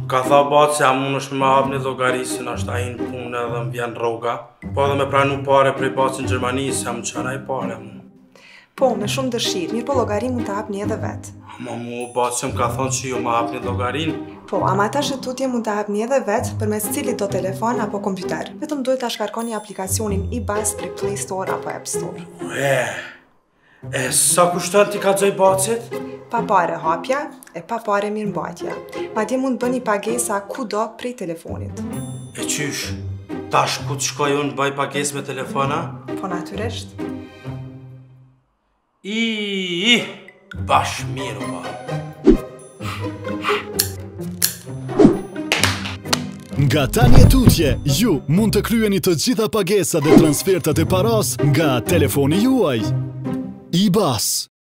Ka tha batë se jam unë është me ma hap një llogarisin, është a i në punë edhe më vjen rroga. Po edhe me pranu pare prej batë në Gjermani, se jam qëra i pare mu. Po, me shumë dëshirë, mirë po llogarin mund të hap një edhe vetë. Ma mu batë që më ka thonë që ju ma hap një llogarin. Po, ama ata shëtutje mund të hap një edhe vetë përmes cilit do telefon apo kompjuter. Vetëm duhet ta shkarkoni aplikacionin iBus prej Play Store apo App Store. Sa kushton ti ka xoj bacit? Pa pare hapja e pa pare mirëmbajtja. Madje mund bëni pagesa kudo prej telefonit. E qysh? Tash ku të shkoj unë bëj pagesë me telefona? Po natyrisht. Bash mirë ba. Nga tani e tutje, ju mund të kryeni të gjitha pagesat dhe transfertat e paras nga telefoni juaj. iBus.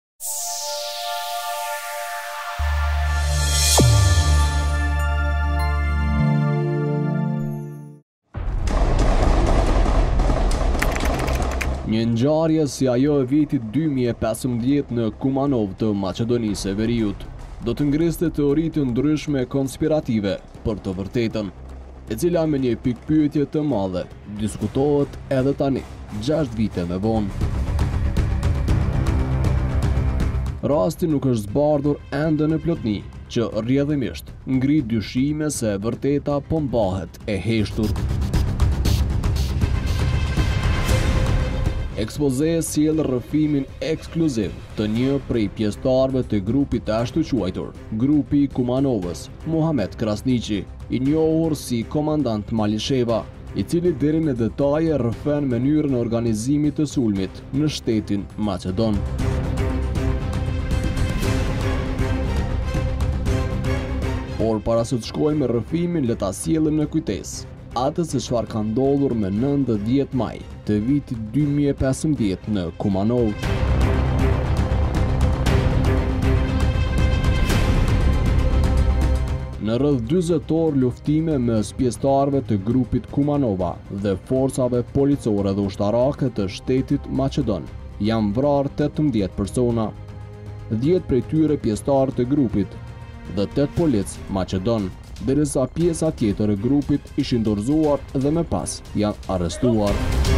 Një ngjarje si ajo e vitit 2015 në Kumanov të Maqedonisë së Veriut do të ngriste teori të ndryshme konspirative për të vërtetën, e cila me një pikpyetje të madhe diskutohet edhe tani, 6 vite më vonë. Rasti nuk është zbardhur ende në plotni, që rrjedhimisht ngrit dyshime se vërteta po mbahet e heshtur. Ekspoze sjell rrëfimin ekskluziv të një prej pjesëtarëve të grupit të ashtu quajtur, grupi Kumanovës, Muhamet Krasniqi, i njohur si komandant Malisheva, i cili deri në detaje rrëfen mënyrën e organizimit të sulmit në shtetin Maqedon. Por para se të shkojmë me rrëfimin, le ta sjellim në kujtesë atë se çfarë ka ndodhur me 9-10 maj të vitit 2015 në Kumanov. Në rreth 40 orë luftime mes pjesëtarëve të grupit Kumanova dhe forcave policore dhe ushtarake të shtetit Maqedon, janë vrarë 18 persona, 10 prej tyre pjesëtarë të grupit dhe 8 polic Maqedon, derisa pjesa tjetër e grupit ishin dorëzuar dhe më pas janë arrestuar.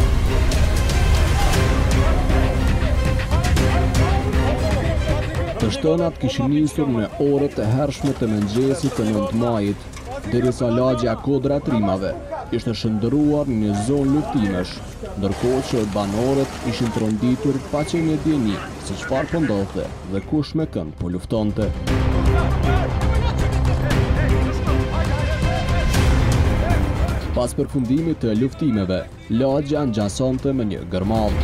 Të shtënat kishin nisur në orët e hershme të mëngjesit të 9 majit, derisa lagja Kodra Trimave ishte shndërruar në një zonë luftimesh, ndërkohë që banorët ishin tronditur pa qenë dieni se çfarë po ndodhte dhe kush me kënd po luftonte. Pas përfundimit të luftimeve, lagja ngjasonte me një gërmall.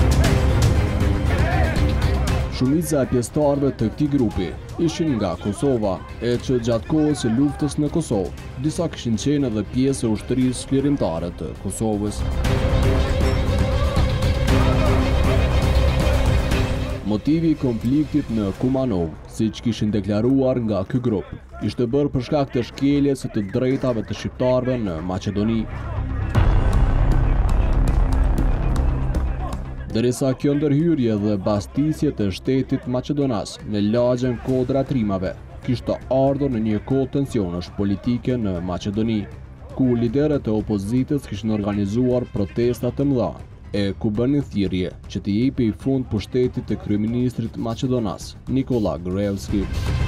Shumica e pjesëtarëve të këtij grupi ishin nga Kosova, e që gjatë kohës së luftës në Kosovë, disa kishin qenë edhe pjesë e ushtrisë çlirimtare të Kosovës. Motivi i konfliktit në Kumanov, siç kishin deklaruar nga ky grup, ishte bërë për shkak të shkeljes së të drejtave të shqiptarëve në Maqedoni. Derisa kjo ndërhyrje dhe bastisje të shtetit maqedonas në lagjen Kodra Trimave kishte ardhur në një kohë tensionesh politike në Maqedoni, ku liderët e opozitës kishin organizuar protesta të mëdha, e ku bënin thirrje që të jepej fund pushtetit të kryeministrit maqedonas, Nikola Gruevski.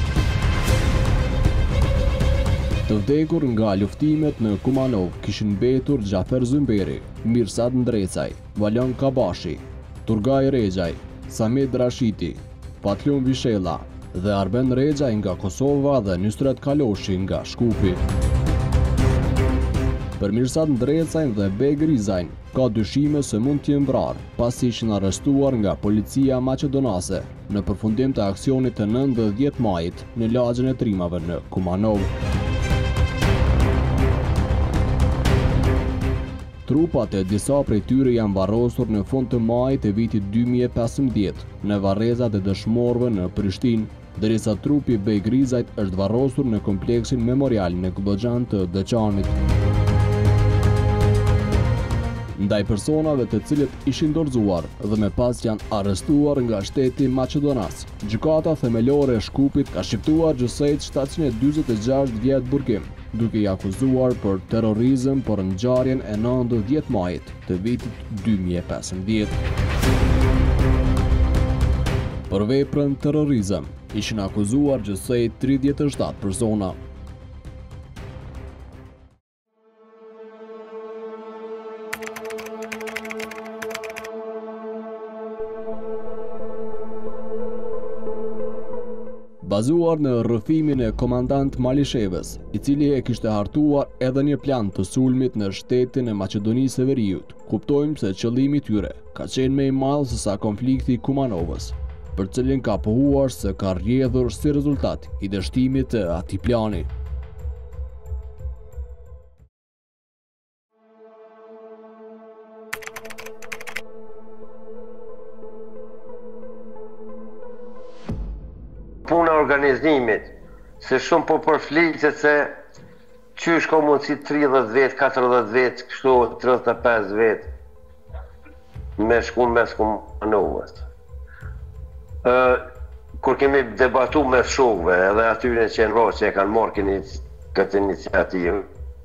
Të vdekur nga luftimet në Kumanov kishin mbetur Xhafer Zymberi, Mirsad Ndrecaj, Valon Kabashi, Turgaj Rexhaj, Samet Rashiti, Patlum Vishella dhe Arben Rexhaj nga Kosova dhe Nusret Kaloshi nga Shkupi. Për Mirsad Ndrecajn dhe Beg Rizajn ka dyshime se mund të jenë vrarë pasi ishin arrestuar nga policia maqedonase në përfundim të aksionit të 9 dhe 10 majit në lagjen e Trimave në Kumanov. Trupat e disa prej tyre janë varrosur në fund të majit të vitit 2015 në varrezat e dëshmorëve në Prishtinë, derisa trupi Beg Rizajt është varrosur në kompleksin memorial në Kuboxhan të Deçanit. ndaj personave të cilët ishin dorëzuar dhe me pas janë arrestuar nga shteti Maqedonas. Gjykata themelore e Shkupit ka shqiptuar Gjosejt 746 vjet burgim, duke i akuzuar për terrorizëm për ngjarjen e 19 majit të vitit 2015. Për veprën terrorizëm ishin akuzuar gjithsej 37 persona. Bazuar në rrëfimin e komandant Malishevës, i cili e kishte hartuar edhe një plan të sulmit në shtetin e Maqedonisë së Veriut, kuptojmë se qëllimi i tyre ka qenë më i madh se sa konflikti i Kumanovës, për cilin ka pohuar se ka rrjedhur si rezultat i dështimit të atij plani. Puna organizimit, se shumë po përflitet se qysh ka mundësi 30 vjet, 40 vjet, kështu 35 vjet me shku mes Kumanovës. Kur kemi debatu me shokëve edhe atyre që e kanë marrë këtë iniciativë,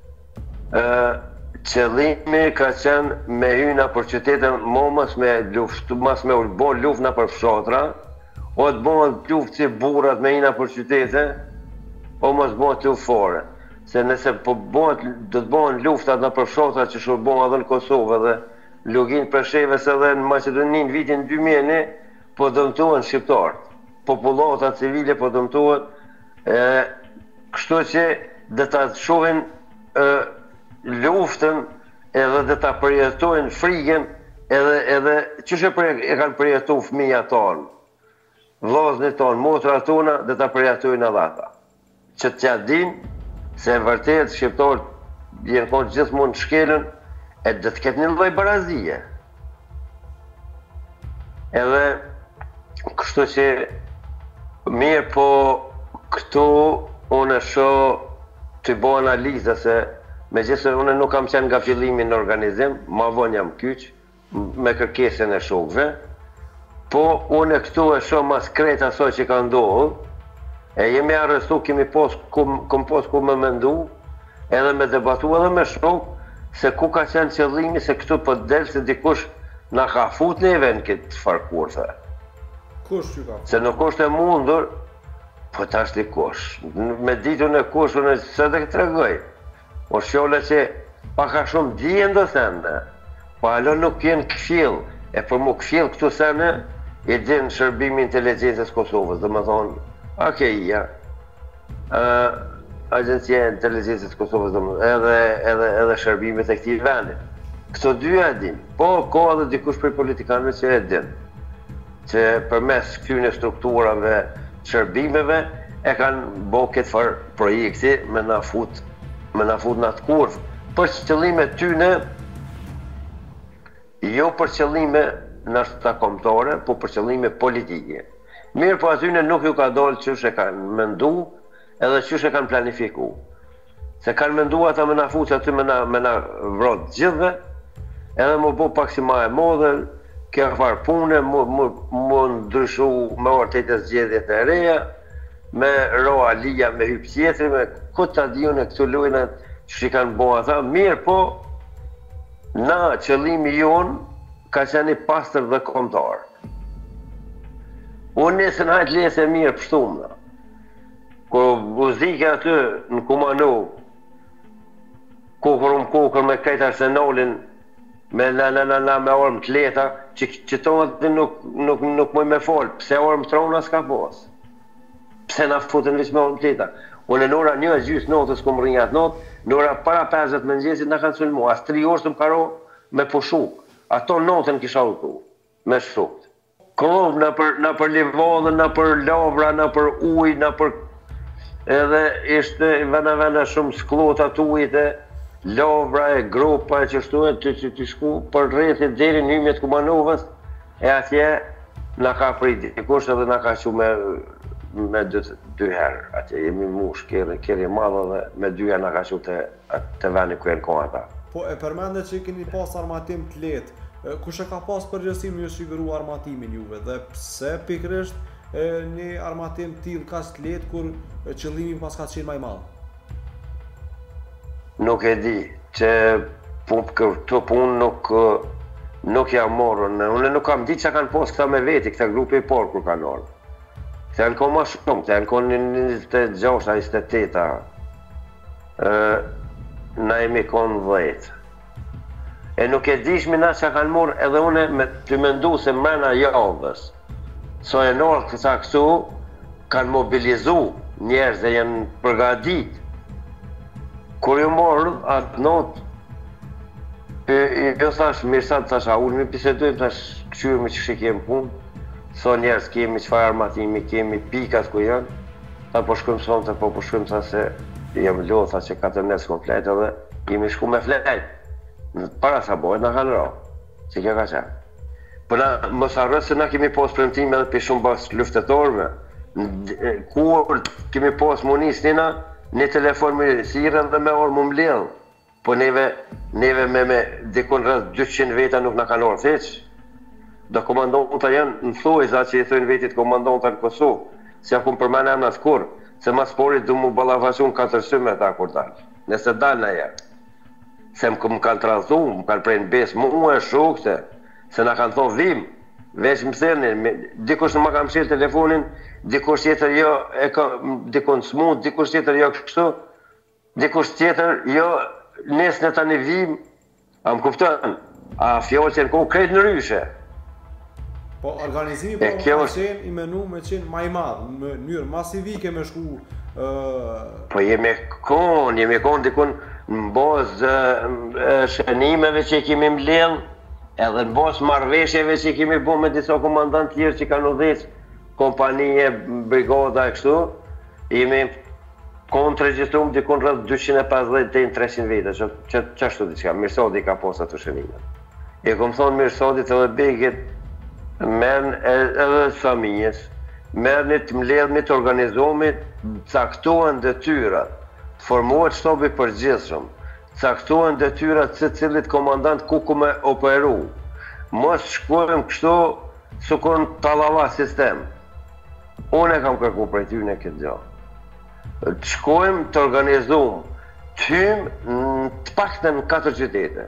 qëllimi ka qenë me hyna për qytetën, mas me bo luft në për fshatra, o të bëhen luft si burrat me hyna për qytete, o mos bëhen luft fare. Se nëse do të bëhen luftat në për fshatra që shurbohen edhe në Kosovë dhe Lugin Preshevës edhe në Maqedoninë vitin 2000, po dëmtohen shqiptarët, popullata civile po dëmtohen, kështu që dhe ta shohin luftën edhe dhe ta përjetojnë frikën edhe qysh e kanë përjetu fëmija tonë, vllazërit tonë, motrat tona dhe ta përjetojnë edhe ata. Që t'ja din se vërtet shqiptarët jenë konë gjithmonë të shkelën e dhe të ketë një lloj barazie. Edhe kështu që mirë, po këtu unë shoh të bëj analizë se megjithëse unë nuk kam qenë nga fillimi në organizim, ma vonë jam kyç me kërkesën e shokëve, po unë këtu e shoh mas krejt asoj që ka ndodhur, e jemi arrestu, kom pas ku me mendu, edhe me debatu edhe me shokë se ku ka qenë qëllimi, se këtu po del se dikush na ka fut neve në këtë farkurthe. Se nuk është e mundur, po tash dikush. Me ditën e kush, unë se dhe këtë tregoj. O shjolle që paka shumë dijen do sende, po alo nuk jenë këshill, e për mu këshill këtu sene, i din shërbimi inteligencës Kosovës, dhe me thonë, ja, Agencia e Inteligencës Kosovës, edhe shërbimit e këtij vendi. Këto dy e din, po ka edhe dikush për politikanëve që e din, që përmes këtyre strukturave, shërbimeve, e kanë bo këtë farë projekti me na fut në atë kurvë. Për qëllime tyne, jo për qëllime nështë kombëtare, po për qëllime politike. Mirë, po atyne nuk ju ka dollë qysh e kanë mendu, edhe qysh e kanë planifiku. Se kanë mendu ata me na fut që aty me na vrot gjithve, edhe më bo pak si ma e model, kjo farë pune, më ndryshu me ortet e zgjedhjet e reja, me roa lija, me hyp qetri, me këtë ta diun e këtu lujnë që i kanë bo ata. Mirë, po, na qëllimi jonë ka qenë i pastër dhe kombëtar. Unë nesë në hajtë lesë e mirë pështumë. Kër buzike aty në Kumanov, kokër me krejt arsenalin, me me orëm të leta, që tonë nuk mëj me folë, pse orëm trona s'ka posë. Pse na futën vish me orëm të leta. Unë në ora 1:30 notës ku më rinjat notë, në ora para 50 mëngjesit na kanë sulmu, as 3 orë të më karo me pushuk. Ato notën kisha utu, me shrukt. Kovë në për livodhën, në për lavra, në për uj, në për... Edhe ishte vena shumë sklota të ujtë, lavra e grupa e që shtuet të shku për rrethit deri në hymjet Kumanovës, e atje na ka priti. Dikush edhe na ka qu me dy herë. Atje jemi mush, kërë madhe dhe me dyja na ka qu të veni kërë në kohë ata. Po e përmende që keni pas armatim të lehtë. Kush e ka pas përgjegjësinë me ju siguru armatimin juve dhe pse pikërisht një armatim tillë kaq të lehtë kur qëllimi pas ka qenë më i madh? Nuk e di që këtë punë nuk jam morën. Unë nuk kam ditë që kanë pas këta me veti, këta grupi i parë kur kanë orë. Këta janë kohë ma shumë, këta janë kohë 26-28. Na jemi konë 10. E nuk e dishmi na që kanë morë edhe une me të mendu se mrena javës. So e nërë këta këtu kanë mobilizu njerëz dhe janë përgadit. Kur ju morë atë notë, jo thash, mirësat thash, a unë mi pisedojmë, thash, këqyrë me që shikim punë, so njerës kemi qëfar armatimi, kemi pikat ku janë, ta po shkëm sonte, po shkëm tha se jem lo, tha që 14 komplet edhe jemi shku me flet. Para sa bojt, na kanë ra, që kjo ka qenë. Për na, mos harrës se na kemi pos premtime edhe për shumë bas luftetorve, kur kemi pos munis nina, një telefon me siren dhe me orë më mlidhë. Po neve me dikon rrës 200 veta nuk na kanë orë theq. Do komandonta janë në thojza që i thojnë vetit komandonta në Kosovë. Se ja ku më përmene emna s'kur, se mas porit du mu balafashun 400 me ta kur dalë. Nëse dalë na janë. Se më kanë tradhu, më kanë prejnë besë, mu e shukëte, se na kanë thonë vim, veç më thërnin, dikush në ma kam shirë telefonin, dikush tjetër jo, dikon smut, dikush tjetër jo kështu, dikush tjetër jo, nesë në tani vim, a më kuptën, a fjallë që në kohë krejtë në ryshe. Po organizimi po ka qenë i menu me qenë ma i madhë, në mënyrë masivike me shku... Po jemi konë dikun në bazë shënimeve që kemi mbledh, edhe në bazë marrëveshjeve që kemi bo me disa komandant tjerë që kanë udhëheq kompanije, brigada e kështu, jemi konë të regjistruar dikun rreth 250 deri në 300 vite, që ashtu diçka, Mirsadi ka pas ato shënime. E kom thonë Mirsadit edhe Begit, merën edhe familjes, merën të mbledhni të organizohemi, caktohen detyrat, formohet shtabi përgjithshëm, caktohen detyrat se cilit komandant ku me operu. Mos shkojmë kështu sukur në tallava sistem. Unë e kam kërku prej tyne këtë gjë. Të shkojmë të organizohemi, të paktën në 4 qytete.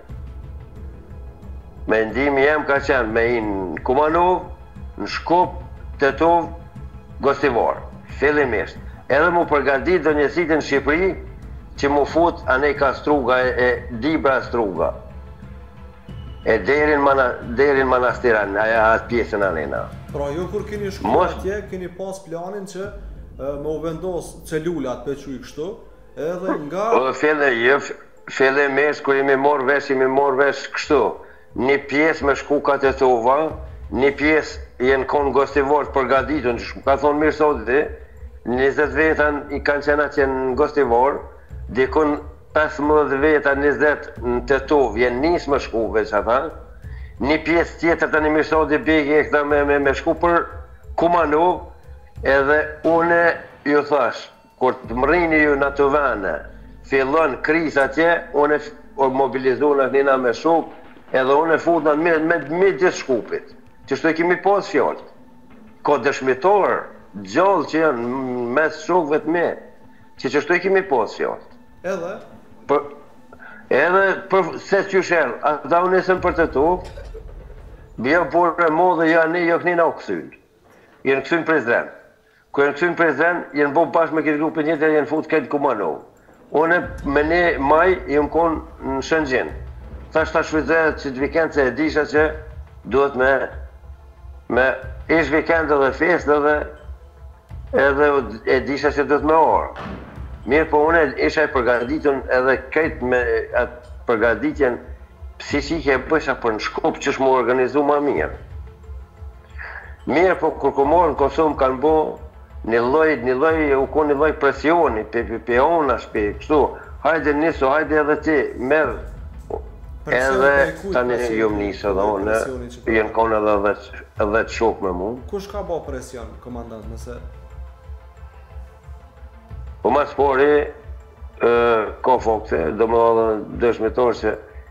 Mendimi jem ka qenë me në Kumanov, në Shkup, Tetov, Gostivar, fillimisht. Edhe mu përgadit dhe njësitin në Shqipëri, që mu fut Aneka Struga e Dibra Struga. E derin manastiran, atë pjesën anena. Pra jo kur keni shku atje, keni pas planin që me u vendos celulat për që i kështu, edhe nga... Fillimisht, kër jemi morë vesh kështu. Një pjesë me shku ka Tetova, një pjesë jenë konë Gostivar të përgaditun, ka thonë Mirsadi, 20 vetan i kanë qena që në Gostivar, dikun 15 veta 20 në Tetov, jenë nisë me shku veç ata, një pjesë tjetër të një Mirsadi Begi e këta me shku për Kumanov, edhe une ju thash, kur të mërini ju në të vene, fillon kriz atje, une mobilizu në njëna me shuk, edhe unë e futna me midis Shkupit, që shtu e kemi pas fjallët. Ka dëshmitor, gjallë që janë mes shukve të me, që shtu e kemi pas fjallët. Edhe? Edhe për se që shërë, ata unë esën për të tokë, bjo por e modhe janë jo kënina o kësyn. Jenë kësyn prezren. Kër jenë kësyn prezren, jenë bo bashkë me këtë grupë njëtë, jenë fut këtë Kumanov. Unë me ne maj, jenë konë në Shëngjin. Thash ta shvizehet që të vikend se e disha që duhet me ish vikend edhe fest edhe e disha që duhet me orë. Mirë po une isha e përgaditun edhe krejt me atë përgaditjen psikike e bësha për në Shkup që shmu organizu ma mirë. Mirë po kur komorë në Kosovë kanë bo një loj presioni pe onash pe kështu, hajde niso, hajde edhe ti, merë. Edhe tani jumë nisë edhe unë, jenë konë edhe të shokë me mu. Kush ka bo presion, komandant, nëse? Po mas pori, ka fokte, do më dhe dëshmitor që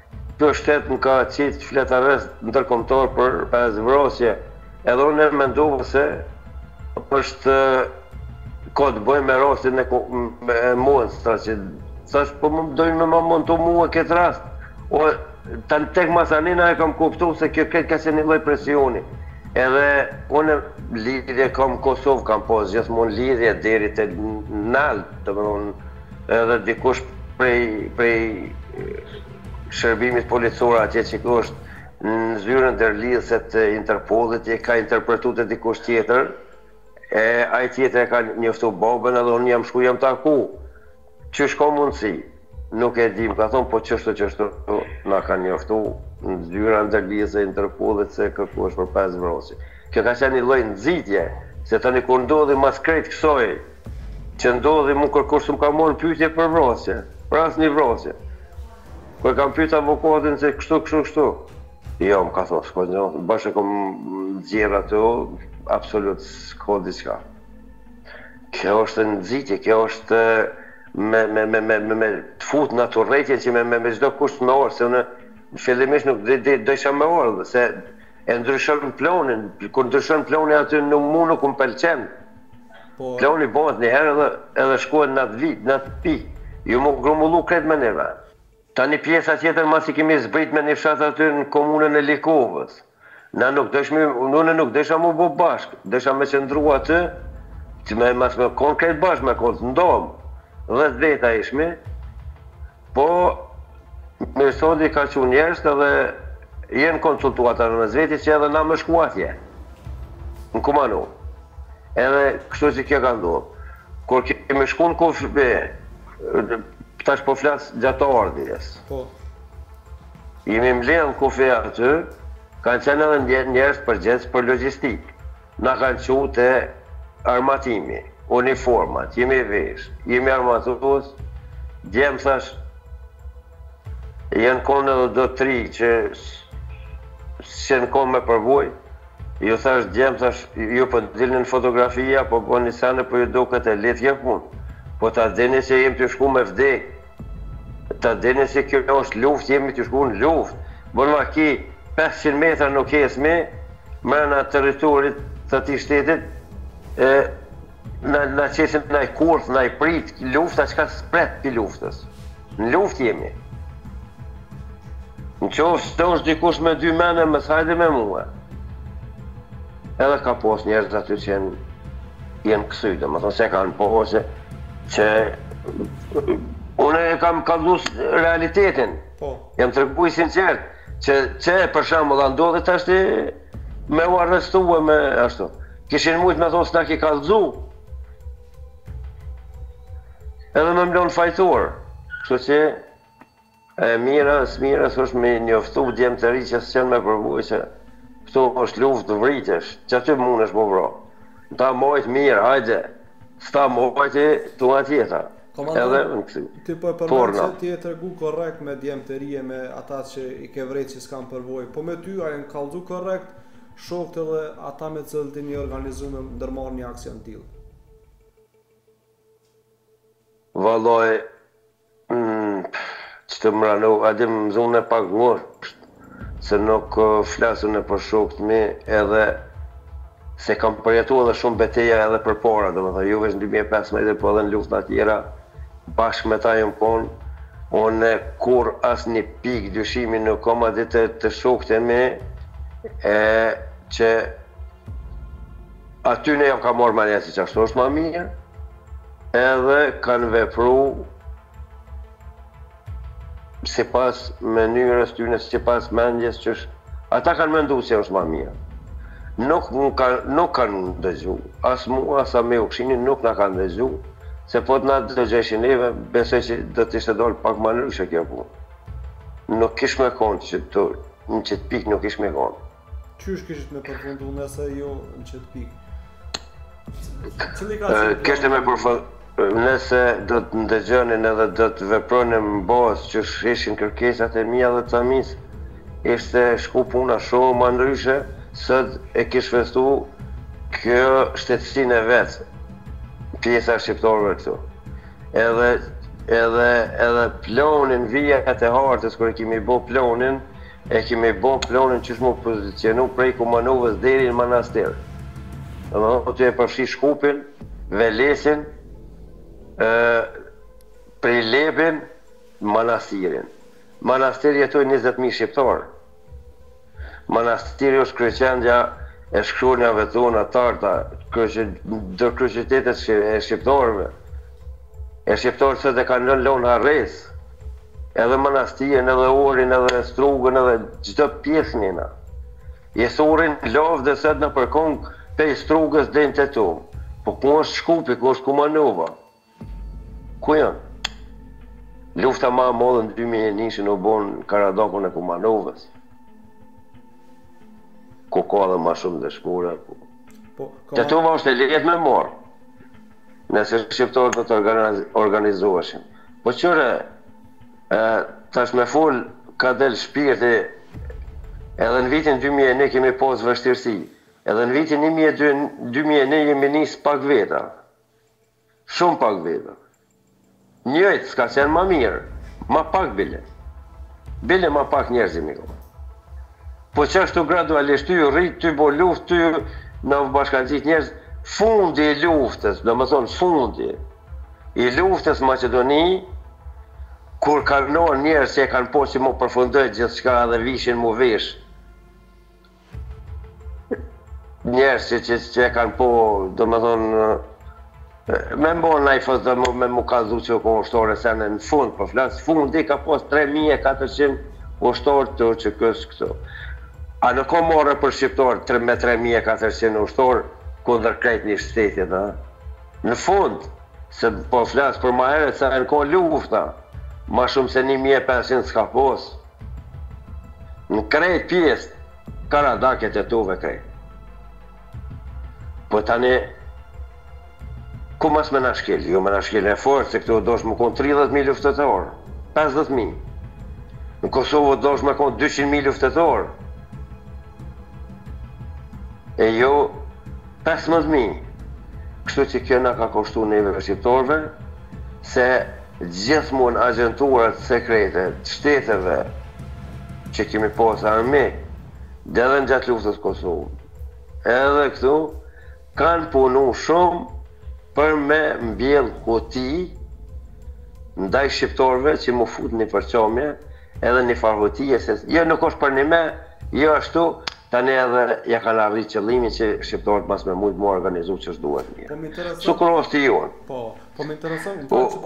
kjo shtetën ka qitë fletarës ndërkombëtar për 5 vrasje. Edhe unë mendova se është ka të bëjmë me rastin e monstra që thash po më dojnë me më montu mua këtë rast. Tanë tek masanina e kam kuptu se kjo këtë ka qenë një lloj presioni. Edhe unë lidhje kam Kosovë, kam pas gjithmonë lidhje deri te nalt, domethënë edhe dikush prej shërbimit policor atje që është në zyrën ndërlidhëse të Interpolit e ka interpretuar te dikush tjetër, ai tjetër e ka njoftu babën edhe unë jam shku jam taku. Qysh ka mundësi? Nuk e dim, ka thonë, po qështu, na ka njoftu në zyra ndërlidhëse Interpolit se kërku është për 5 vrasje. Kjo ka qenë një lloj nxitje, se tani kur ndodhi mas krejt kësoj, që ndodhi mu kërkush më ka marrë pyetje për vrasje, për asnjë vrasje. Kur kam pyet avokatin se kështu. Jo, më ka thonë, s'ka gjë, bashkë kom nxjerr ato, absolut s'ka diçka. Kjo është nxitje, kjo është me të fut në ato rrethje që me çdo kusht me orë, se unë fillimisht nuk dojsha me orë, se e ndryshon planin, kur ndryshon plani aty nuk më pëlqen. Plani bëhet një herë edhe shkohet në atë vit, në atë pikë, ju më grumbullu krejt me neve. Tani pjesa tjetër mas i kemi zbrit me një fshat aty në komunën e Likovës. Unë nuk desha mu bo bashkë, desha me qëndru aty, që me konkret bashkë me konë të ndomë. 10 veta ishmi, po Mirësodi ka që njerës edhe jenë konsultuatar në zveti që edhe na më shku atje, në Kumano. Edhe kështu që kjo ka ndohë. Kur kemi shku në Kufi, tash po flasë gjatë ardhjes. Jemi mbledhë në Kufi aty, kanë qenë edhe njerës përgjithës për logjistikë. Na kanë qu të armatimi, uniformat, jemi vesh, jemi armatus, djemë thash, jenë konë edhe do 3 që shenë konë me përvoj, ju thash djemë thash, ju për dilë në fotografia, po bo një sanë për ju do këtë e letë jep unë, po ta dini se jemi të shku me vdek, ta dini se kjo është luft, jemi të shku në luft, bërë ma ki 500 metra nuk esmi, mërëna teritorit të ati shtetit, në qesim në i kurth, në i prit, lufta që ka spret për luftës. Në luft jemi. Në qofë të është dikush me 2 mene, më thajde me mua. Edhe ka pos njerëz aty që jenë kësyde, më thonë se kanë posë, që unë e kam kallus realitetin. Jam të rëgbuj sinqert, që për shambull ndodhe të ashtë me u arrestu e me ashtu. Kishin mujtë me thonë s'na ki kallzu. Edhe me mlonë fajtor. Kështu që s'mira s'është me njoftu djemë të ri që s'qenë me përvuj që këtu është luft të vritesh, që aty mund është vra. Ta mojtë mirë, hajde. S'ta mojtë të atjeta. Komandant, ti po e përmend që ti e tregu korrekt me djemë të rije, me ata që i ke vrejt që s'kan përvoj. Po me ty, a e në kallzu korrekt, shokët edhe ata me cilët i një organizu me ndërmarrë një aksion t'ilë? Valoj, që të mranu, adim më zonë e pak ngosht, se nuk flasun e për shokët mi edhe se kam përjetu edhe shumë beteja edhe për para, dhe më thë, ju vesh në 2015 po edhe në luft në tjera, bashkë me ta jëmë konë, unë kur asë një pikë dyshimi nuk kom adit të shokët e mi, që aty ne jam ka morë manesi që ashtu është ma mirë, edhe kanë vepru si pas mënyrës tyne, si pas mendjes që ata kanë mendu se është ma mirë. Nuk kanë dëgju, as mua, as a me u kshini nuk na kanë dëgju, se po të na dëgjeshin neve, besoj që do të ishte dollë pak ma nëryshe kjo punë. Nuk kish me konë që në qëtë pikë nuk kish me konë. Qysh kishit me përfundu nëse jo në qëtë pikë? Kishte me përfundu, nëse do të ndëgjonin edhe do të vepronim bazë që ishin kërkesat e mia dhe të amis, ishte shku puna shumë ma ndryshe, sët e kish festu kjo shtetësin e vetë, pjesa shqiptarëve këtu. Edhe edhe plonin vijat e hartës, kër kemi bo plonin, që shmu pozicionu prej Kumanovës deri në manastir. Të e përfshi Shkupin, Velesin, prej Lebin, manastirin. Manastiri jetoj 20.000 shqiptarë. Manastiri është kryqendja e shkronjave tona tarta, dër kryqitetet e shqiptarëve. E shqiptarët sot e kanë lënë lonë harres, edhe manastirin, edhe orin, edhe strugën, edhe gjithë pjesë njëna. Jesorin lavë dhe sot në përkong pej strugës dhe në të tomë. Po ku është Shkupi, ku është Kumanova? Ku janë? Lufta ma modhe në 2001 që në bonë Karadakun e Kumanovës. Ku ka dhe ma shumë dhe shkura. Të tova është e letë me morë. Nëse shqiptarët do të organizoheshin. Po qëre, tash me full ka del shpirti, edhe në vitin 2001 kemi pas vështirësi, edhe në vitin 2001 jemi nisë pak veta, shumë pak veta. Njëjtë s'ka qenë ma mirë, ma pak bile ma pak njerëzimi. Po që ashtu gradualisht, ty rrit, ty bo luft, ty në bashkëndit njerëz, fundi i luftës, do më thonë fundi i luftës Maqedoni, kur kalon njerëz që e kanë po që mu përfundoj gjithë shka dhe vishin mu vesh. Njerëz që e kanë po, do më thonë, me mbo në i fës dhe me mu ka dhu që ko ushtore se në fund, për flasë fundi ka pos 3.400 ushtorë të që kësë këto. A në ko more për shqiptorë me 3.400 ushtorë, kundër krejt një shtetit, në fund, se po flasë për ma herët se në ko lufta, ma shumë se 1.500 s'ka pos. Në krejt pjesë, Karadaket e tuve krejt. Po tani, ku mas me në shkel? Jo me në shkel e fort, se këtu dosh më konë 30.000 luftetorë, 50.000. Në Kosovë dosh më konë 200.000 luftetorë. E jo, 15.000. Kështu që kjo nga ka koshtu neve shqiptorve, se gjithmonë agenturat sekrete të shteteve që kemi posë armi, dhe edhe në gjatë luftës Kosovë, edhe këtu, kanë punu shumë për me mbjell hoti ndaj shqiptorve që mu fut një përqomje, edhe një farhotije, se jo nuk është për një me, jo ashtu, tani edhe ja kanë arrit qëllimin që shqiptarët mas me mujtë mu organizu që është duhet një. Sukros të jonë. Po më intereson,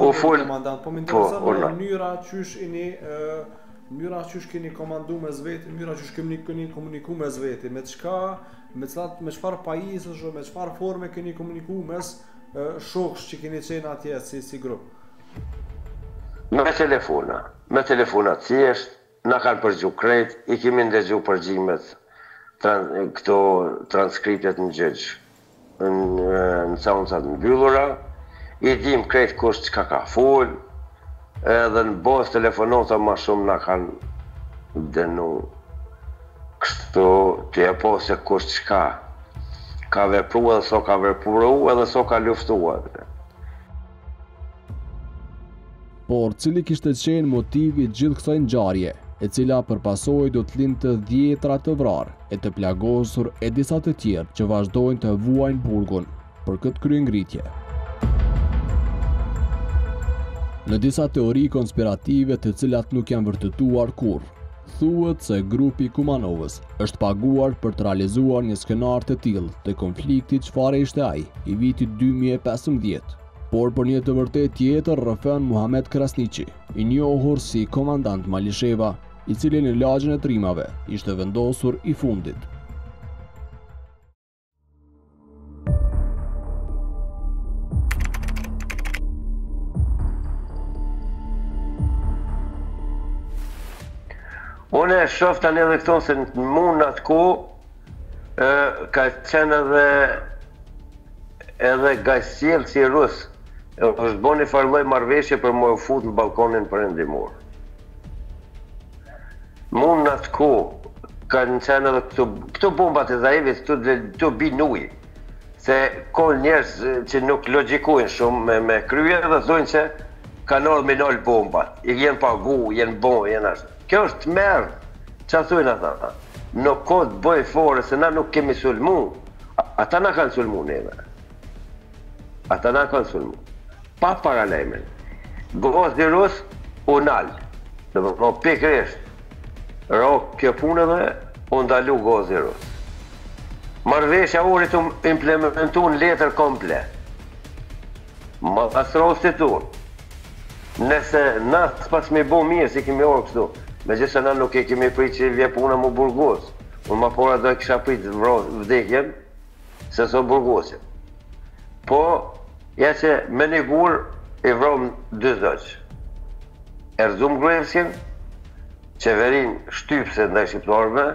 mënyra qysh keni komandu me zveti, mënyra qysh keni komuniku me zveti, me çfarë pajisësh, me çfarë forme keni komuniku mes shoksh që keni qenë atje si grup? Me telefona thjesht, na kanë përgju krejt, i kemi ndëgju përgjimet këto transkriptet në gjëgjë, në sauncat në byllura, i dim krejt kusht që ka full, edhe në bos telefonota ma shumë na kanë denu kështu të e po se kusht që ka vepru edhe so ka vepru edhe so ka luftu edhe. Por cili kishte qenë motivi gjithë kësaj ngjarje, e cila përpasoj do të lindë të dhjetra të vrarë e të plagosur e disa të tjerë që vazhdojnë të vuajnë burgun për këtë kryengritje. Në disa teori konspirative të cilat nuk janë vërtetuar kurrë, thuhet se grupi Kumanovës është paguar për të realizuar një skenar të tillë të konfliktit çfarë ishte ai i vitit 2015. Por për një të vërtet tjetër rrëfen Muhamet Krasniqi, i njohur si komandant Malisheva, i cili në lagjën e trimave ishte vendosur i fundit. Unë e shof tani edhe këto se në mund në atë ku ka qenë edhe gajsjelë si rusë, është bo një farloj marveshje për më fut në balkonin perëndimor. Mund në atë ku ka në qenë edhe këto bombat e Zaevit, këto binuj, se ka njerëz që nuk logjikojnë shumë me krye dhe thonë që kanë ardhur me nol bombat, i jenë pagu, jenë bon, jenë ashtë. Kjo është merë, që thujnë ata? Nuk ko të bëj fore se na nuk kemi sulmu, ata na kanë sulmu neve. Ata na kanë sulmu. Pa paralajmen. Gozdi Rus u nalë, dhe më po pikrisht, kjo punë dhe u ndalu Gozdi Rus. Marrëveshja urit u implementu në letër komplet. Ma asë rostit unë. Nëse na s'pas me bo mirë si kemi orë kështu, me gjithë se na nuk e kemi prit që vje puna mu burgos. Unë ma pora do e kisha prit vdekjen, se so burgosin. Po, ja që me një gur i vrom 2 zëq. Erzum Gruevskin, qeverin shtypse ndaj shqiptarëve,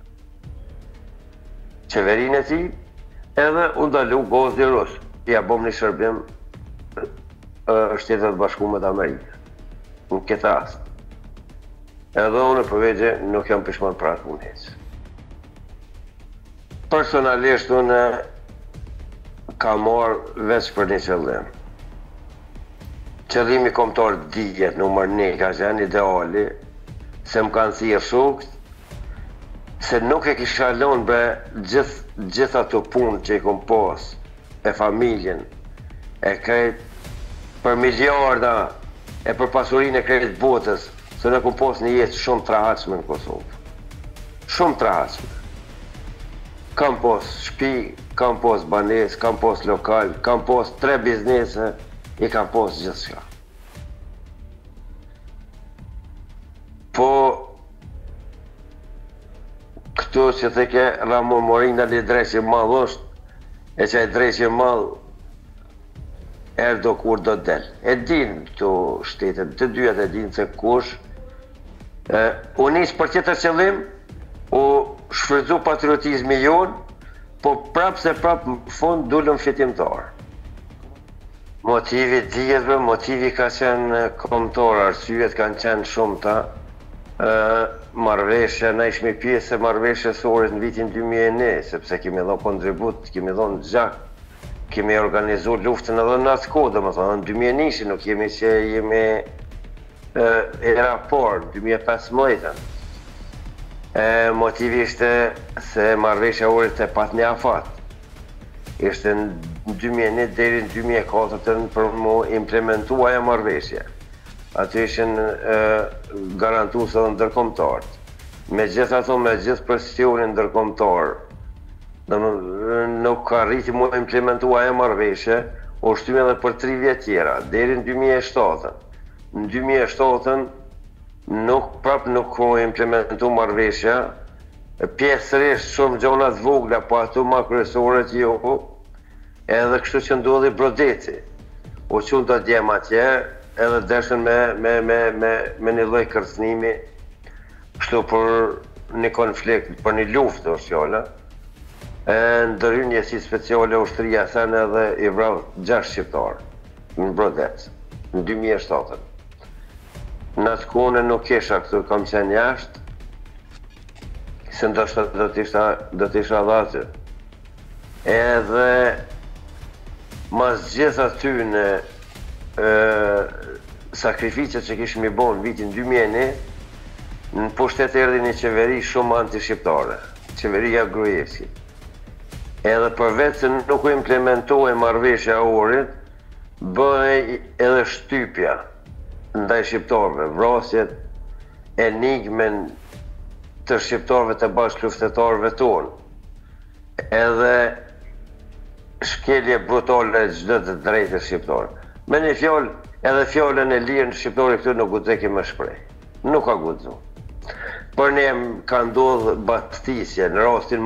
qeverin e ti, edhe u ndalu Gozdi Rus. Ja bom një shërbim Shtetet Bashkuara të Amerikës. Në këtë rast. Edhe unë përvegje nuk jam pishman pratë unë heqë. Personalisht unë ka marrë veç për një qëllim. Qëllimi kombëtar dijet numër 1 ka qenë ideali, se më kanë thirrë shokët, se nuk e kisha lënë bre gjitha të punë që i kom pas, e familjen, e krejt për miliarda, e për pasurinë e krejt botës, se në kom pas një jetë shumë të rahatshme në Kosovë. Shumë të rahatshme. Kam pas shtëpi, kam pas banesë, kam pas lokal, kam pas 3 biznese, i kam pas gjithçka. Po, këtu që theke Ramon Morina li dreqë malë është, e që e dreqë malë, erdo kur do del. E din këtu shtetet, të dyat e din se kush, u nisë për tjetër qëllim, u shfrytzu patriotizmi jonë, po prapë se prapë në fund dullëm fitimtar. Motivi dijetve, motivi ka qenë kombëtar, arsyet kanë qenë shumë ta, marrëveshja, na ishmi pjesë e marrëveshjes sorit në vitin 2001, sepse kemi dhënë kontribut, kemi dhënë gjak, kemi organizuar luftën edhe në atë kohë, domethënë në 2001 nuk jemi që jemi e raport 2015. Motivi ishte se marrëveshja urit e pat një afat. Ishte në 2001 deri në 2004 për mu implementua e marrëveshje. Aty ishin garantues edhe ndërkombëtarët. Me gjithë ato, me gjithë presionin ndërkombëtar, nuk arriti mu implementua e marrëveshje, u shtyme edhe për 3 vjet tjera, deri në 2007. Në 2007 nuk u implementu marrëveshja, pjesërisht shumë gjona të vogla, po ato ma kryesoret jo, edhe kështu që ndodhi Brodeci. U qunë të djem atje, edhe deshën me një lloj kërcënimi, kështu për një konflikt, për një luftë është fjala. Ndërhyrje si speciale ushtria sen edhe i vrau 6 shqiptarë në Brodec, në 2007. Në atë kone nuk kisha këtu, kam qenë jashtë, se ndoshta do t'isha dhatë. Edhe mas gjithë aty në sakrificet që kishëm i bon në vitin 2001, në pushtet erdhi një qeveri shumë anti-shqiptare, qeveria Gruevski. Edhe përveç se nuk u implementohej marrëveshja e Ohrit, bëhej edhe shtypja ndaj shqiptarëve, vrasjet, enigmen të shqiptarëve të bashkëluftëtarëve tonë, edhe shkelje brutale çdo të drejtës shqiptare. Me një fjalë, edhe fjalën e lirë në shqiptari këtu nuk guxoj me shpreh. Nuk ka guxu. Për ne ka ndodhur bastisje në rastin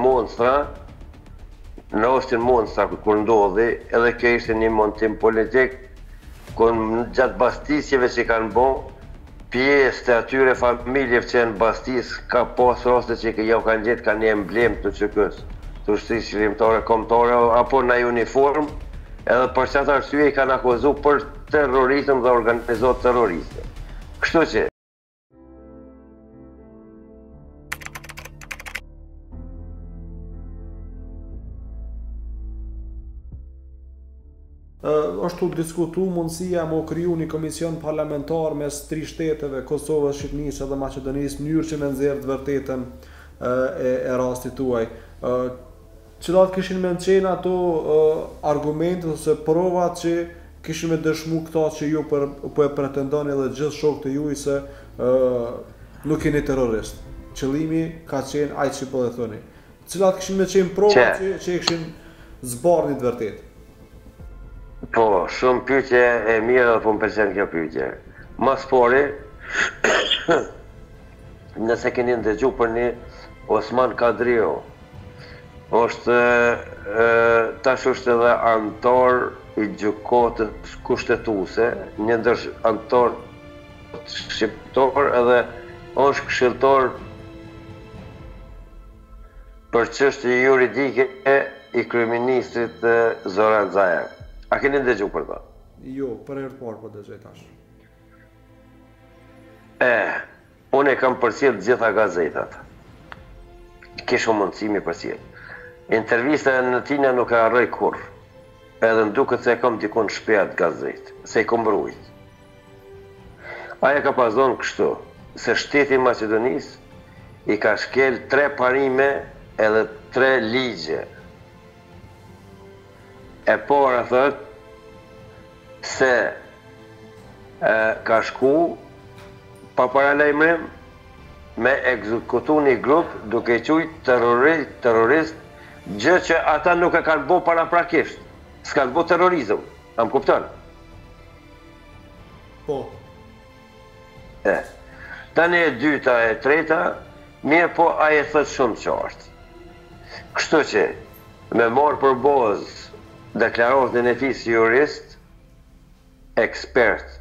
Monstra, kur ndodhi, edhe kjo ishte një montim politik, kur gjatë bastisjeve që kanë bon, pjesë të atyre familjeve që janë bastis, ka pas raste që jo kanë gjetë ka një emblem të QK-s, të ushtrisë qëllimtare kombëtare apo në uniform, edhe për çfarë arsye i kanë akuzuar për terrorizëm dhe organizuar terroriste. Kështu që është u diskutu mundësia me u kriju një komision parlamentar mes 3 shteteve, Kosovës, Shqipërisë dhe Maqedonisë, mënyrë që me nxjerrë të vërtetën e rastit tuaj. Cilat kishin me qenë ato argumentet ose provat që kishin me dëshmu këta që ju po e pretendoni edhe gjithë shokët e juaj se nuk jeni terrorist. Qëllimi ka qenë aq që po e thoni. Cilat kishin me qenë provat që kishin zbarrni të vërtetë? Po, shumë pyetje e mirë dhe po më pëlqen kjo pyetje. Mas pari, nëse keni ndëgju për një Osman Kadriu, është tash është edhe antar i gjykatës kushtetuese, një ndër antar shqiptar edhe është këshilltar për çështje juridike i kryeministrit Zoran Zaev. A keni ndëgju për ta? Jo, për herë të parë po dëgjoj tash. Unë e kam përcjell gjitha gazetat. Kisha mundësi mi përcjell. Intervista në tina nuk e harroj kurrë. Edhe nduket se e kam dikon shpejt gazetë, se i kom mbrojt. Aja ka pas thonë kështu, se shteti i Maqedonisë i ka shkel 3 parime edhe 3 ligje. E para thot se ka shku pa paralajmërim me ekzekutu një grup duke qujt terrorist, gjë që ata nuk e kanë bo paraprakisht. S'kanë bo terrorizëm, a më kupton? Po. Tani e dyta e treta, mirë po aje thot shumë qartë. Kështu që me marë për bazë deklaratën e tij si jurist, ekspert,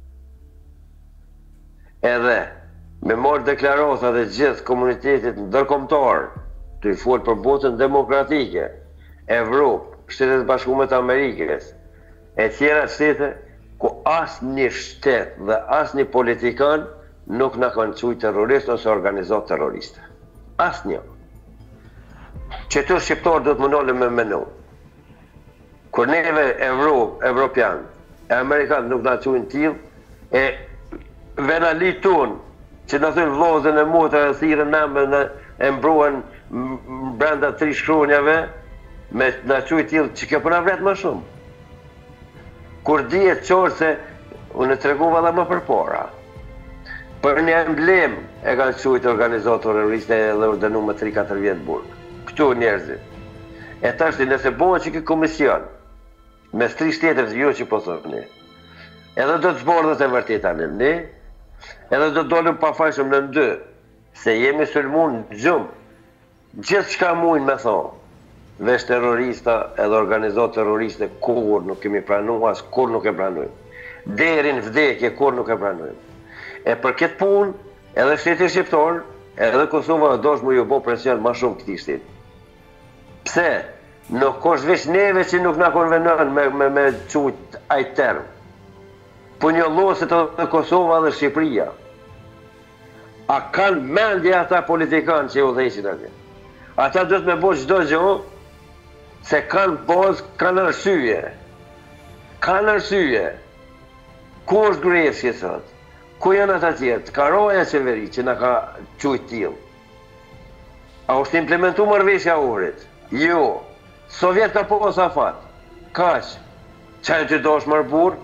edhe me marë deklaratat e gjithë komunitetit ndërkombëtar, të i folë për botën demokratike, Evropë, Shtetet Bashkuara të Amerikës, e tjera shtete, ku asnjë shtet dhe asnjë politikan nuk na kanë thujë terrorist ose organizat terroriste. Asnjë. Qëto shqiptar do të mundohen me menu. Kur neve Evropian, e Amerikan nuk na thujnë tillë, e vena litun, që në thujnë vlozën e motra e thirën nëmën e mbruan brenda 3 shkronjave, me në qujtë tjilë që kjo përna vret më shumë. Kur dihet qartë se unë e tregova dhe më përpara, për një emblem e kanë qujtë organizator terroriste dhe urdhënu më 3-4 vjetë burg. Këtu njerëzit. E tashti nëse bëhen që këtë komision, mes 3 shtetëve jo që po thoni, edhe do të zbardhet e vërteta në ne, edhe do të dolëm pafajshëm në 2, se jemi sulmun në gjumë, gjithë çka mujnë me thonë, veç terrorista edhe organizat terroriste kur nuk kemi pranuar, as kur nuk e pranojmë. Deri në vdekje kur nuk e pranojmë. E për këtë punë, edhe shteti shqiptar, edhe Kosova dosh më ju bo presion më shumë këtij shteti. Pse? Nuk është veç neve që nuk na konvenon me qujt ai term. Po një lloset edhe Kosova dhe Shqipëria. A kanë mendje ata politikanë që u dhejqin atje? Ata do të me bo çdo gjë, se kanë bazë, kanë arsye. Kanë arsye. Ku është Grecia sot? Ku janë ata tjerë? Ka roja qeveri që na ka qujt tillë. A është implementu marrëveshja Ohrit? Jo. Sovjet ka po Safat. Kaq. Çaj të dosh marr burr?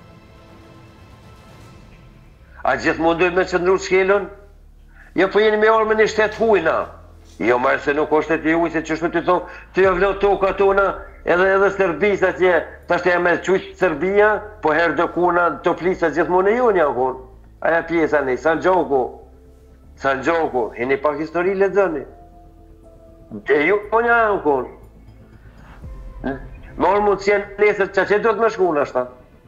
A gjithë mundojnë me qëndru shkelën? Jo, po jeni me orë me një shtetë hujna. Jo, marë se nuk është të juj, se që shme të thonë, të jo vlo toka tona, edhe Serbis atje, ta shte me qujtë Serbia, po herë do kuna të plisa gjithmonë e ju një akon. Aja pjesa një, San Gjoko, hini pak histori le dhëni. E ju po një akon. Më orë mund të jenë nesër, që do të me shkuna ashta.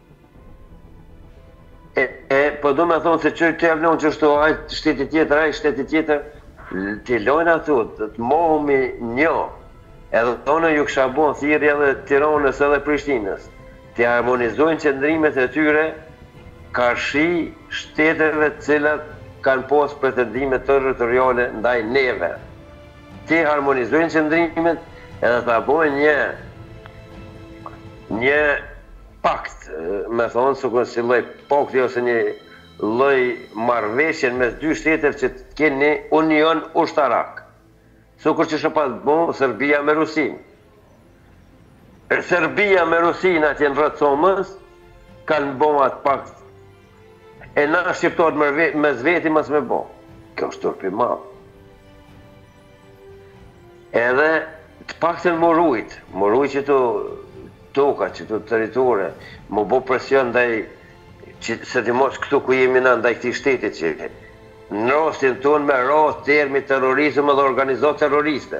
Po do me thonë se që të javlon që është ajtë shteti tjetër, ajtë shteti tjetër, të lojnë ato, të mohëmi një, edhe tonë ju kësha bon thirrje edhe Tiranës edhe Prishtinës, të harmonizojnë qëndrimet e tyre karshi shteteve të cilat kanë posë pretendime territoriale ndaj neve. Të harmonizojnë qëndrimet edhe të bojnë një pakt, me thonë, sukur si lloj pakti ose një lloj marrëveshje mes dy shteteve që të kenë një union ushtarak. Sukur që shëpat bo Serbia me Rusin. Serbia me Rusin atje në rreth Somës kanë bo atë pakt. E na shqiptarët mes veti mas me bo. Kjo është turpi madh. Edhe të paktën më rujt që të toka, që të territore, më bo presion ndaj, se të mos këtu ku jemi na ndaj këtij shteti që në rastin tonë me rast termi terrorizëm dhe organizat terroriste.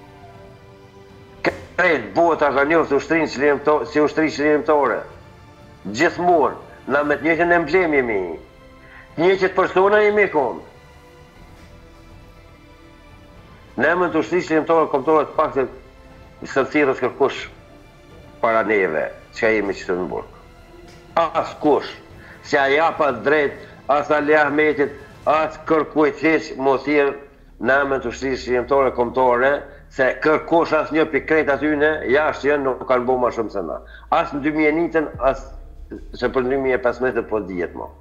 Krejt bota ka njohur si ushtri çlirimtare. Gjithmonë, na me të njëjtën emblem jemi. Të njëjtët persona jemi kon. Ne me të ushtri çlirimtare kombëtare të paktën së thirrës kërkush para neve, që jemi qëtë në burg. As kush, që a japa drejt, as Ali Ahmetit, as kërkujt heq, mo thirë në emën të ushtrisë shqiptare kombëtare, se kërkush as një pikrejt atyne, jashtë janë nuk kanë bo ma shumë se na. As në 2001-ën, as se për 2015 po dijet mo.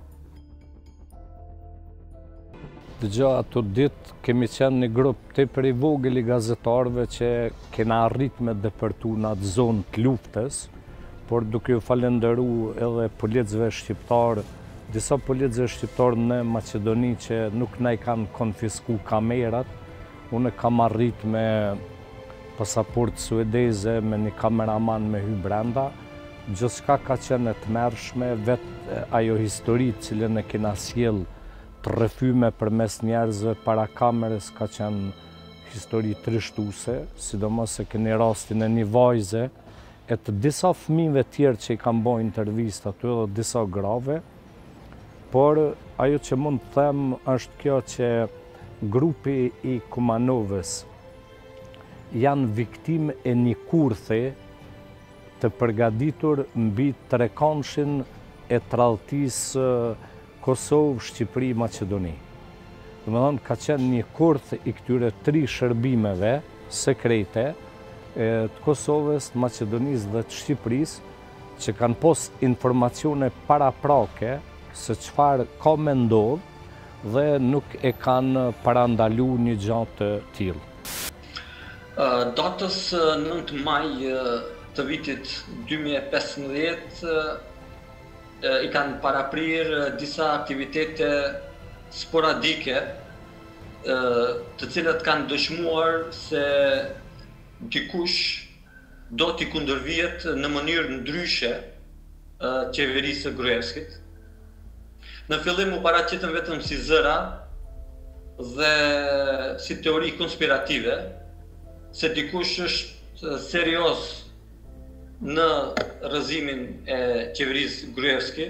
Dëgja, ato ditë kemi qenë një grup të për i vogël i gazetarëve që kena arrit me depërtu në atë zonë të luftës, por duke ju falenderu edhe policëve shqiptarë, disa policëve shqiptarë në Macedoni që nuk ne i kanë konfisku kamerat, unë kam arrit me pasaport suedeze, me një kameraman me hy brenda, gjithçka ka qenë e të mërshme, vetë ajo historitë cilën e kena sjell të rrëfyme për mes njerëzve para kamerës ka qenë histori trishtuese, sidomos se keni rastin e një vajze e të disa fëmijëve tjerë që i kanë bërë intervistë aty edhe disa grave, por ajo që mund të them është kjo që grupi i Kumanovës janë viktim e një kurthi të përgatitur mbi trekonshin e tradhtisë Kosovë, Shqipëri, Macedoni. Domethënë ka qenë një kurth i këtyre 3 shërbimeve sekrete të Kosovës, të Macedonisë dhe të Shqipërisë që kanë pos informacione paraprake se çfarë ka me ndodhë dhe nuk e kanë parandalu një gjatë të tillë. Datës 9 maj të vitit 2015 i kanë paraprir disa aktivitete sporadike të cilat kanë dëshmuar se dikush do t'i kundërvihet në mënyrë ndryshe qeverisë së Gruevskit. Në fillim u paraqitën vetëm si zëra dhe si teori konspirative se dikush është serioz në rrëzimin e qeverisë Gruevski.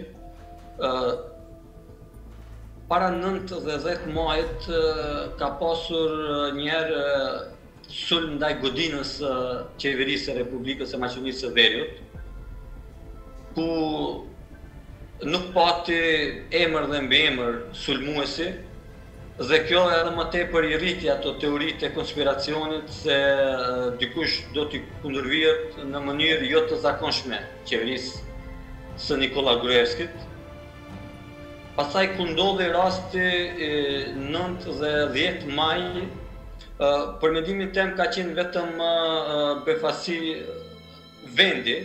Para 9 dhe 10 muajt ka pasur njerë sulm ndaj godinës qeverisë e Republikës e Maqedonisë së Veriut, ku nuk pati emër dhe mbiemër sulmuesi, dhe kjo edhe më tepër i rriti ato teoritë e konspiracionit se dikush do t'i kundërvihet në mënyrë jo të zakonshme qeverisë së Nikola Gruevskit. Pastaj ku ndodhi rasti 9 dhe 10 maj, për mendimin tim ka qenë vetëm befasi vendi,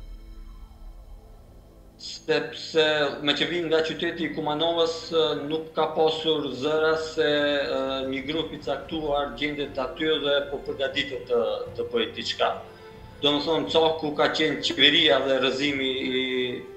sepse me që vinë nga qyteti i Kumanovës nuk ka pasur zëra se një grup i caktuar gjendet aty dhe po përgatitet të bëjë diçka. Domethënë Caku ka qenë qeveria dhe rrëzimi i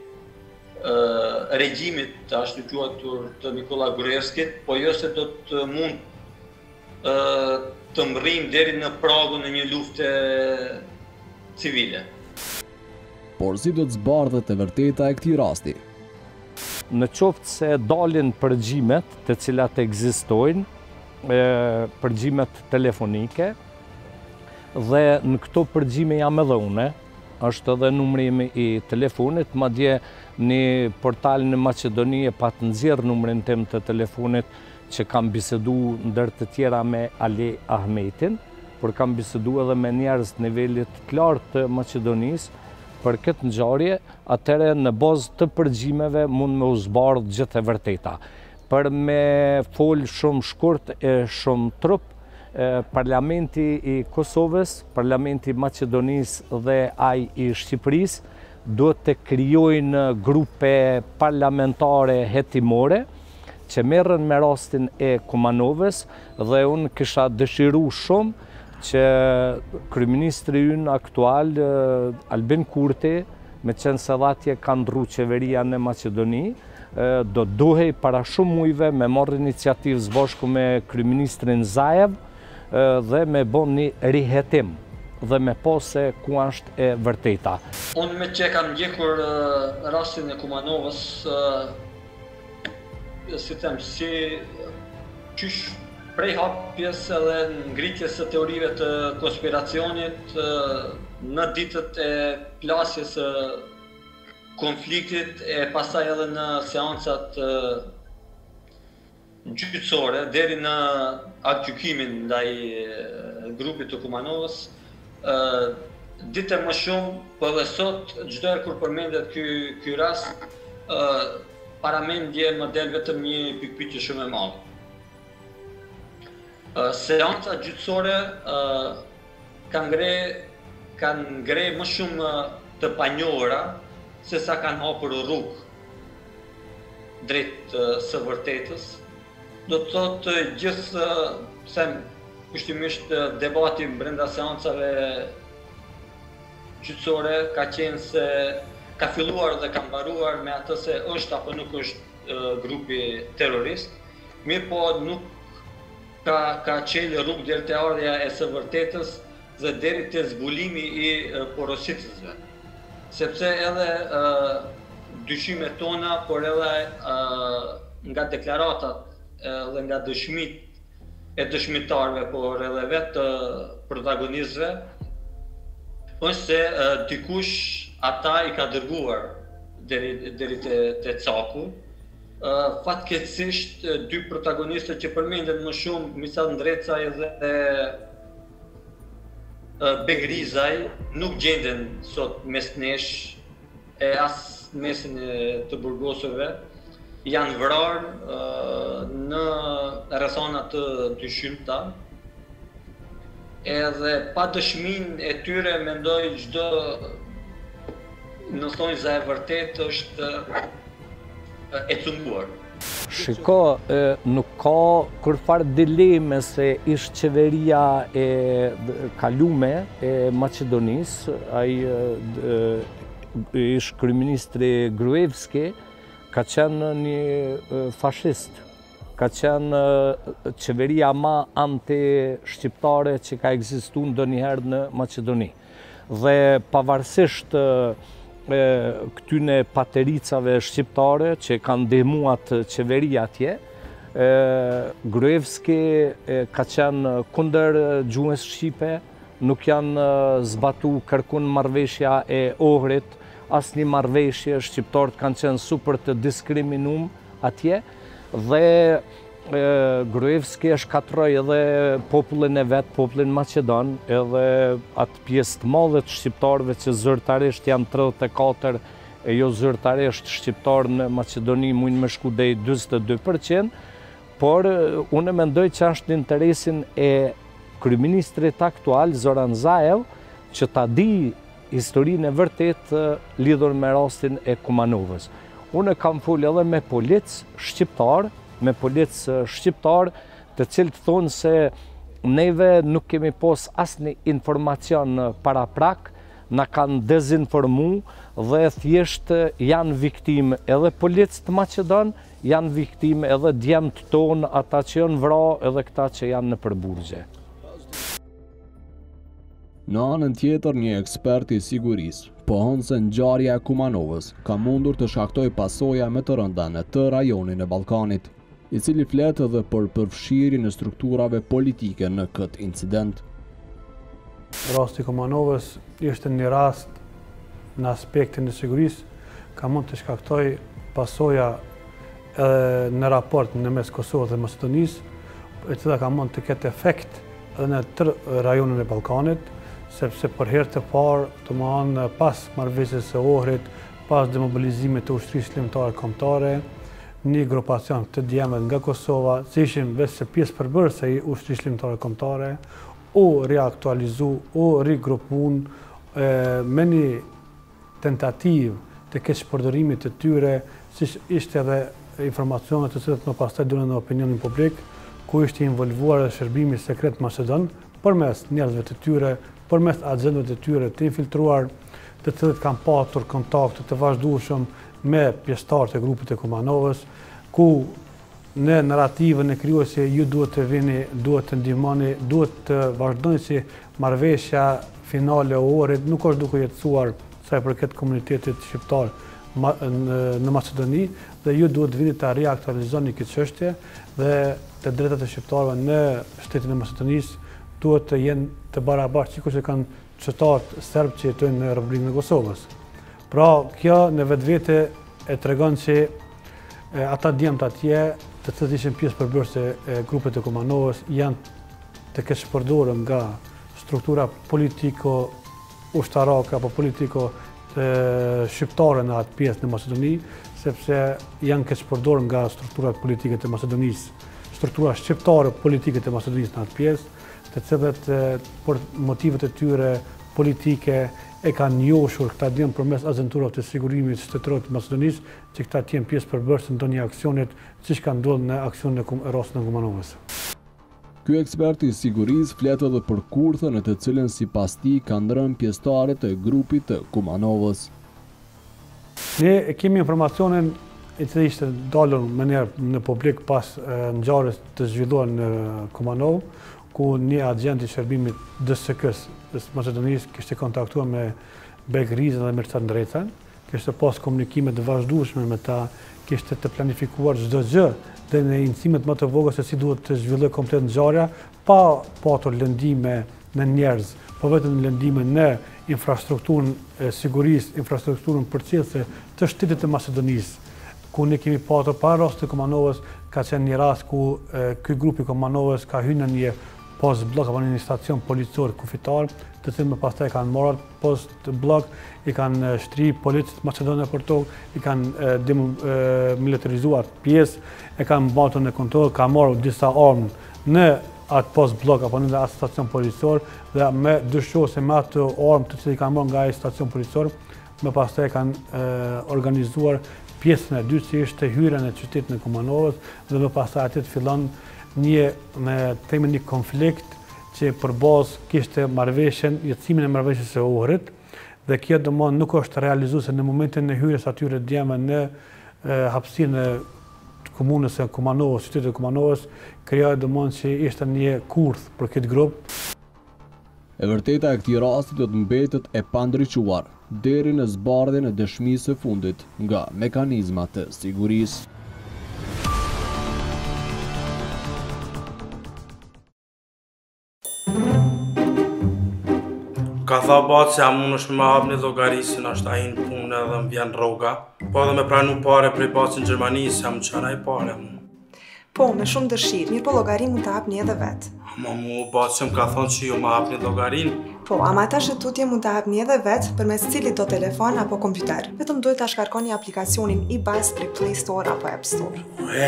regjimit ashtu quajtur të Nikola Gruevskit, po jo se do të mund të mbërrim deri në pragën e një lufte civile. Por si do të zbardhet e vërteta e këtij rasti? Në qoftë se dalin përgjimet të cilat ekzistojnë, përgjimet telefonike, dhe në këto përgjime jam edhe une, është edhe numri i telefonit, madje një portal në Maqedoni e pa të nxjerr numrin tim të telefonit që kam bisedu ndër të tjera me Ali Ahmetin, por kam bisedu edhe me njerëz të nivelit të lartë të Maqedonisë, për këtë ngjarje, atëherë në bazë të përgjimeve mund me u zbardh gjithë e vërteta. Për me fol shumë shkurt e shumë trup, Parlamenti i Kosovës, Parlamenti i Maqedonisë dhe ai i Shqipërisë duhet të krijojnë grupe parlamentare hetimore që merren me rastin e Kumanovës dhe unë kisha dëshiru shumë që kryeministri ynë aktual, Albin Kurti, me qenë se dhatje ka ndru qeveria në Maqedoni, do duhej para shumë mujve me marrë iniciativë së bashku me kryeministrin Zaev dhe me bon një rihetim dhe me po se ku është e vërteta. Unë me që kam ndjekur rastin e Kumanovës, si them, si qysh prej hapjes edhe ngritjes së teorive të konspiracionit në ditët e plasjes së konfliktit e pastaj edhe në seancat gjyqësore deri në aktgjykimin ndaj grupit të Kumanovës, ditë më shumë, po dhe sot çdo herë kur përmendet ky rast, paramendje më del vetëm një pikpyetje shumë e madhe. Seanca gjyqësore kanë ngre më shumë të panjohura se sa kanë hapur rrugë drejt së vërtetës. Do të thotë gjithë kushtimisht debati brenda seancave gjyqësore ka qenë se ka filluar dhe ka mbaruar me atë se është apo nuk është grupi terrorist, mirë po nuk ka qelë rrugë deri te ardhja e së vërtetës dhe deri te zbulimi i porositësve. Sepse edhe dyshimet tona, por edhe nga deklaratat dhe nga dëshmit e dëshmitarve, por edhe vetë protagonistëve, është se dikush ata i ka dërguar deri te caku. Fatkeqësisht dy protagonistët që përmenden më shumë, Misat Ndrecaj dhe Begrizaj, nuk gjenden sot mes nesh e as mesin e të burgosurve. Janë vrarë në rrethana të dyshimta. Edhe pa dëshminë e tyre mendoj çdo nëntonjza e vërtet është e cunguar. Shiko, nuk ka kurfar dileme se ish qeveria e kalume e Maqedonisë, ai ish kryeministri Gruevski, ka qenë një fashist. Ka qenë qeveria ma anti-shqiptare që ka ekzistuar ndonjëherë në Maqedoni. Dhe pavarësisht këtyne patericave shqiptare që kanë ndihmuat qeveria atje, Gruevski ka qenë kundër gjuhës shqipe, nuk janë zbatu kërkun marrëveshja e Ohrit, asnjë marrëveshje, shqiptarët kanë qenë super të diskriminuar atje, dhe Gruevski e shkatroi edhe popullin e vet, popullin Maqedon, edhe atë pjesë të madhe të shqiptarëve që zyrtarisht janë 34 e jo zyrtarisht shqiptarë në Maqedoni mund me shku deri 42%, por unë mendoj që është në interesin e kryeministrit aktual Zoran Zaev që ta di historinë e vërtetë lidhur me rastin e Kumanovës. Unë kam folur edhe me policë shqiptar, të cilët thonë se neve nuk kemi pas asnjë informacion paraprak, na kanë dezinformu dhe thjesht janë viktimë edhe policë të Maqedon, janë viktimë edhe djemt tonë, ata që janë vrarë edhe këta që janë në përburgje. Në anën tjetër, një ekspert i sigurisë pohon se ngjarja e Kumanovës ka mundur të shkaktoj pasoja me të rënda në të rajonin e Ballkanit, i cili flet edhe për përfshirjen e strukturave politike në këtë incident. Rasti Kumanovës ishte një rast në aspektin e sigurisë, ka mund të shkaktoj pasoja edhe në raport në mes Kosovës dhe Maqedonisë, e cila ka mund të ketë efekt edhe në tërë rajonin e Ballkanit, sepse për herë të parë, domethënë pas marrëveshjes së Ohrit, pas demobilizimit të ushtrisë lëndore kombëtare, një grupacion të djemve nga Kosova, që ishin vetë pjesë përbërëse i ushtrisë lëndore kombëtare, u riaktualizu, u rigrupun me një tentativë të keqpërdorimit të tyre, si ishte edhe informacionet të cilët më pastaj duhen në opinionin publik, ku ishte involvuar edhe shërbimi sekret Macedon, përmes njerëzve të tyre, përmes agjentëve të tyre të infiltruar, të cilët kanë patur kontakte të vazhdueshëm me pjesëtarët e grupit të Kumanovës, ku në narrativën e krijuesve ju duhet të vini, duhet të ndihmoni, duhet të vazhdoni si marrëveshja finale e Ohrit nuk është duke jetësuar sa i përket komunitetit shqiptar në Macedoni, dhe ju duhet vini të riaktualizoni këtë çështje dhe të drejtat e shqiptarëve në shtetin e Macedonisë duhet të jenë të barabartë sikur që kanë qytetarët serb që jetojnë në Republikën e Kosovës. Pra, kjo në vetvete e tregon që ata djemtë atje, të cilët ishin pjesë përbërëse e grupit të Kumanovës, janë të keqpërdorur nga struktura politiko-ushtarake apo politiko shqiptare në atë pjesë në Macedoni, sepse janë keqpërdorur nga strukturat politike të Macedonisë, struktura shqiptare politike të Macedonisë në atë pjesë, të cilët për motivet e tyre politike e kanë njohur këta djemë përmes agenturave të sigurimit shtetëror të Macedonisë, që këta të jenë pjesë përbërëse në ndonjë aksionit, siç ka ndodhur në aksionin e rrosën e Kumanovës. Ky ekspert i sigurisë flet edhe për kurthën e të cilën sipas tij kanë ndërën pjesëtarët e grupit të Kumanovës. Ne kemi informacionin i cili ishte dalur në publik pas ngjarjes të zhvilluar në Kumanov, ku një agent i shërbimit DSK-s Macedonisë kishte kontaktuar me Begrizën dhe Mirsad Ndrecën, kishte pas komunikime të vazhdueshme me ta, kishte të planifikuar çdo gjë dhe në inicimet më të vogla se si duhet të zhvillojë komplet ngjarja, pa patur lëndime në njerëz, po vetëm lëndime në infrastrukturën e sigurisë, infrastrukturën përcjellëse të shtetit të Macedonisë, ku ne kemi patur para rastit të Kumanovës, ka qenë një rast ku ky grup i Kumanovës ka hyrë në një post blok apo në një stacion policor kufitar, të cilën më pastaj kanë marrë post blok, i kanë shtri policët macedone për tokë, i kanë demilitarizuar pjesë, e kanë mbatur në kontroll, ka marrë disa armë në atë post blok apo në atë stacion policor dhe me dyshohet se me atë armë të cilën i kanë marrë nga ai stacion policor, më pastaj kanë organizuar pjesën e dytë që ishte hyrja në qytetin e Kumanovës dhe më pastaj aty fillon një konflikt që për bazë kishte marrëveshjen, jetësimin e marrëveshjes së Ohrit, dhe kjo domosdoshmë nuk është realizuar se në momentin e hyrjes atyre djemve në hapësirën e komunës së Kumanovës, qytetit të Kumanovës, krijohet domosdoshmë që ishte një kurth për këtë grup. E vërteta e këtij rasti do të mbetet e pandriçuar deri në zbardhjen e dëshmisë së fundit nga mekanizmat të sigurisë. Ka tha batë se amun është me hap një llogarisë në është ajin punë edhe më vjen rroga, po edhe me pranu pare prej batë në Gjermani, se jam qëra i pare mu. Po, me shumë dëshirë, mirë po llogarin mund të hap një edhe vetë. Ama mu batë që më ka thonë që ju me hap një llogarin. Po, ama ata shëtutje mund të hap një edhe vetë përmes cilit do telefon apo kompjuter. Vetëm duhet ta shkarkoni aplikacionin e-Bus prej Play Store apo App Store.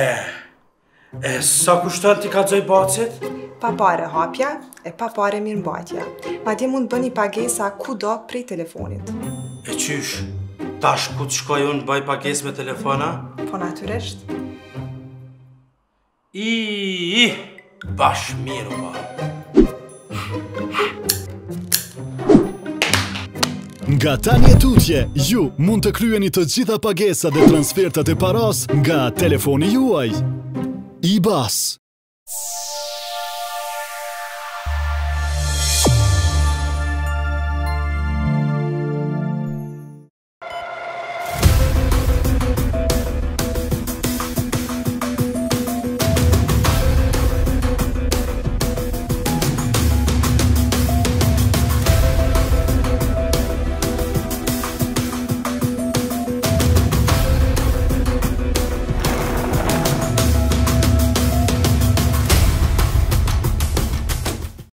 Sa kushton ti kallzoj bacit? Pa pare hapja e pa pare mirëmbajtja. Madje mund bëni pagesa kudo prej telefonit. E qysh? Tash ku të shkoj unë bëj pagesë me telefona? Po natyrisht. Bash mirë ba. Nga tani e tutje, ju mund të kryeni të gjitha pagesat dhe transfertat e paras nga telefoni juaj. e-Bus.